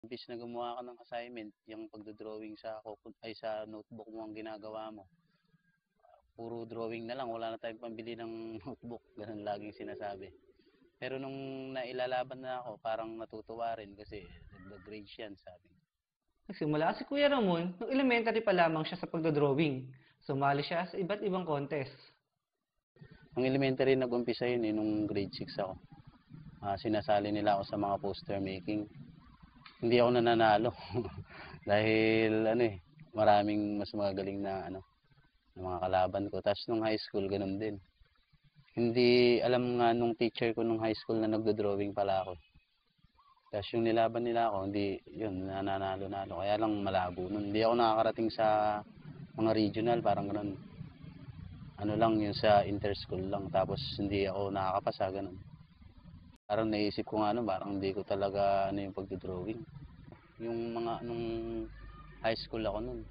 Imbis na gumawa ka ng assignment, yung pagdo-drawing sa notebook mo ang ginagawa mo. Puro drawing na lang, wala na tayong pambili ng notebook. Ganun laging sinasabi. Pero nung nailalaban na ako, parang natutuwa rin kasi nag-grade yan, sabi. Nagsimula si Kuya Ramon nung elementary pa lamang siya sa pagdodrawing. Sumali siya sa iba't ibang contest. Nung elementary, nag-umpisa yun nung grade 6 ako. Sinasali nila ako sa mga poster making. Hindi ako nananalo dahil maraming mas magaling na ng mga kalaban ko. Tapos nung high school, ganun din. Hindi alam nga nung teacher ko nung high school na nagdo-drawing pala ako. Tapos yung nilaban nila ako, hindi, yun, nananalo-nalo. Kaya lang malabo nun. Hindi ako nakakarating sa mga regional, parang ganun. Ano lang, yun sa inter-school lang. Tapos hindi ako nakakapasa, ganun. Parang naisip ko nga parang hindi ko talaga yung pagdo-drawing. Yung mga, nung high school ako nun.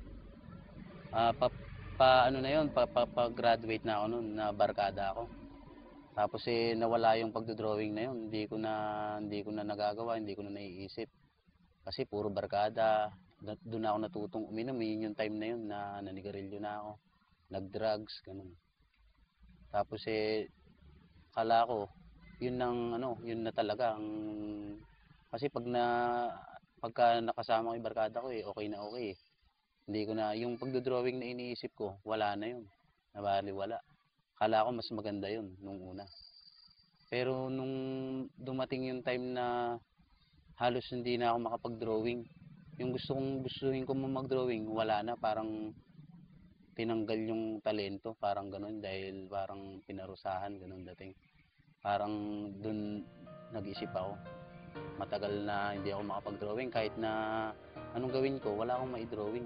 Graduate na ako nun, na barkada ako. Tapos nawala yung pagdo-drawing na yun. Hindi ko na nagagawa, hindi ko na naiisip. Kasi puro barkada. Doon ako natutong uminom, yun yung time na yun na nanigarilyo na ako. Nag-drugs, ganun. Tapos kala ko, yun na talaga kasi pagka nakasama ko yung barkada ko okay na okay. Hindi ko na yung pagdo-drawing na iniisip ko, wala na yun. Wala. Kala ko mas maganda yun nung una. Pero nung dumating yung time na halos hindi na ako makapag-drawing, yung gustuhin ko mag-drawing, wala na, parang tinanggal yung talento, parang ganun, dahil parang pinarusahan, ganun dating. Parang dun nag-isip ako. Matagal na hindi ako makapag-drawing, kahit na anong gawin ko, wala akong mai-drawing.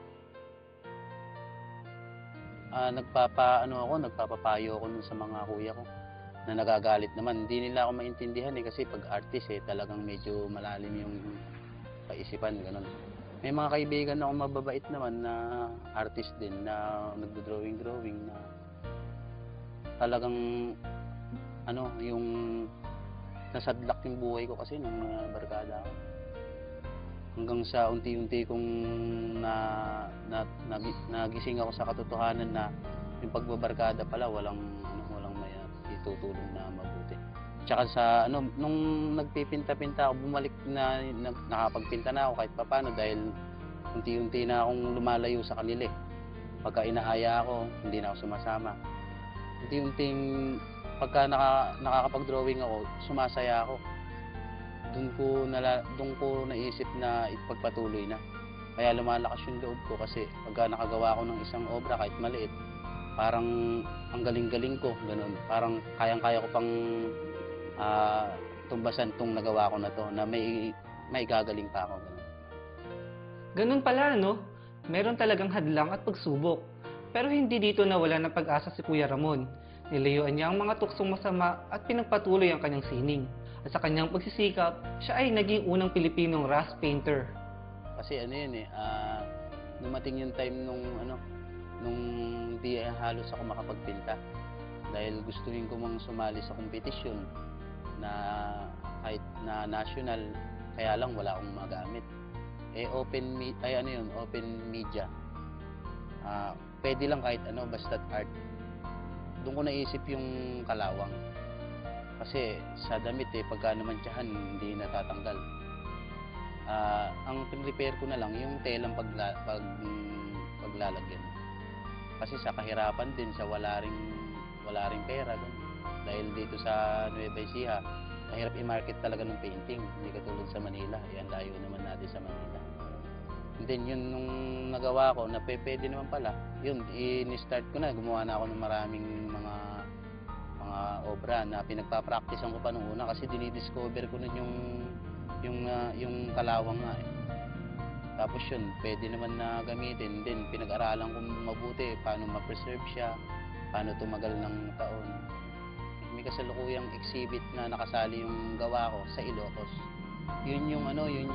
Nagpapapayo ako nun sa mga kuya ko na nagagalit naman. Hindi nila ako maintindihan kasi pag artist talagang medyo malalim yung kaisipan, ganun. May mga kaibigan ako mababait naman na artist din na nagdo-drawing na talagang yung nasadlak yung buhay ko kasi nung barkada ako. Hanggang sa unti-unti kong nagising ako sa katotohanan na yung pagbabarkada pala walang may itutulong na mabuti. Tsaka nung nagpipinta-pinta ako, bumalik na nakapagpinta na ako kahit papaano dahil unti-unti na akong lumalayo sa kanila. Pagka inaaya ako, hindi na ako sumasama. Unti-unting pagka nakakapag-drawing ako, sumasaya ako. Doon ko naisip na ipagpatuloy na. Kaya lumalakas yung loob ko kasi pagka nakagawa ko ng isang obra kahit maliit, parang ang galing-galing ko, ganun. Parang kayang-kaya ko pang tumbasan tong nagawa ko na to, na may gagaling pa ako. Ganun pala, no? Meron talagang hadlang at pagsubok. Pero hindi dito nawala ng pag-asa si Kuya Ramon. Nilayuan niya ang mga tuksong masama at pinagpatuloy ang kanyang sining. At sa kanyang pagsisikap, siya ay naging unang Pilipinong rust painter. Kasi dumating yung time nung di halos ako makapagpinta. Dahil gustuhin ko mang sumali sa kompetisyon na kahit na national, kaya lang wala akong magamit. Open media. Pwede lang kahit basta't art. Doon ko naisip yung kalawang. Kasi sa damit pagka namantsahan, hindi natatanggal. Ang prepare ko na lang yung telang paglalagyan. Kasi sa kahirapan din, sa wala ring pera. Dahil dito sa Nueva Ecija, mahirap i-market talaga ng painting. Hindi katulad sa Manila. Yan, layo naman natin sa Manila. And then yun nung nagawa ko, na pwede naman pala. Yun, in-start ko na. Gumawa na ako ng maraming mga obra na pinagpa-practicean ko pa nung una kasi dinidiscover ko nun yung kalawang nga Tapos yun, pwede naman na gamitin. Then pinag-aralan ko mabuti paano ma-preserve siya, paano tumagal ng taon. May kasalukuyang exhibit na nakasali yung gawa ko sa Ilocos. Yun yung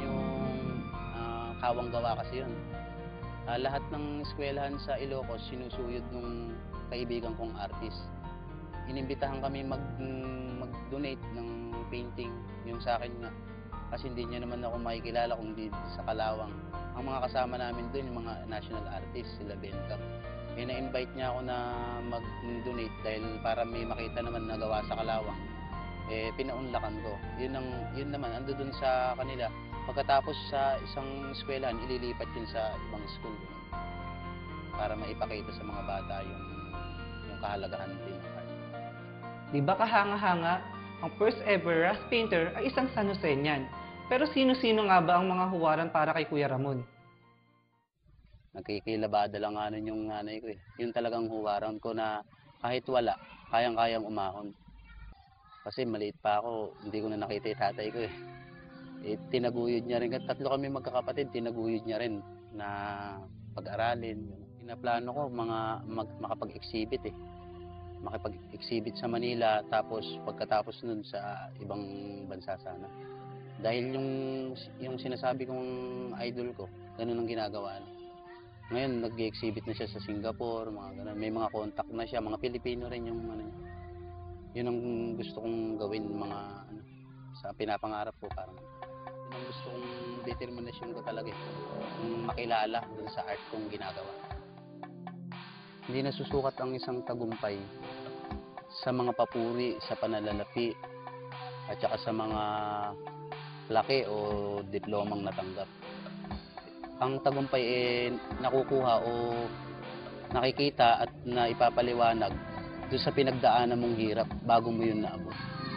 kawang gawa kasi yun. Lahat ng eskwelahan sa Ilocos sinusuyod nung kaibigan kong artist. Inimbitahan kami mag-donate ng painting. Yung sa akin nga, Kasi hindi niya naman ako makikilala kung di sa Kalawang. Ang mga kasama namin doon, yung mga national artists, sila Bentap. Na-invite niya ako na mag-donate dahil para may makita naman na gawa sa Kalawang. Pinaunlakan ko. Yun naman, ando doon sa kanila. Pagkatapos sa isang eskwelahan, ililipat yun sa ibang school. Para maipakita sa mga bata yung kahalagahan din ng art. Di ba kahanga-hanga, ang first ever Rust painter ay isang San Joseñan. Pero sino-sino nga ba ang mga huwaran para kay Kuya Ramon? Nagkikilabada lang nga nun yung nanay ko eh. Yun talagang huwaran ko na kahit wala, kayang-kayang umahon. Kasi maliit pa ako, hindi ko na nakita yung tatay ko eh. Tinaguyod niya rin, tatlo kami magkakapatid, tinaguyod niya rin na pag-aralin. Pinaplano ko makapag-exhibit eh. Makipag-exhibit sa Manila, tapos pagkatapos nun sa ibang bansa sana. Dahil yung sinasabi kong idol ko, ganun ang ginagawa. Ngayon, nag-exhibit na siya sa Singapore, mga ganun. May mga contact na siya, mga Pilipino rin yung ano. Yun ang gusto kong gawin, sa pinapangarap ko. Parang, yun ang gusto kong determinasyon ko talaga. Yung makilala dun sa art kong ginagawa. Hindi nasusukat ang isang tagumpay sa mga papuri, sa pananalapi, at saka sa mga laki o diplomang natanggap. Ang tagumpay nakukuha o nakikita at naipapaliwanag doon sa pinagdaanan mong hirap bago mo yun naabot.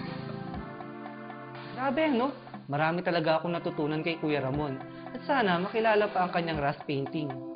Grabe, no? Marami talaga akong natutunan kay Kuya Ramon. At sana makilala pa ang kanyang Rust painting.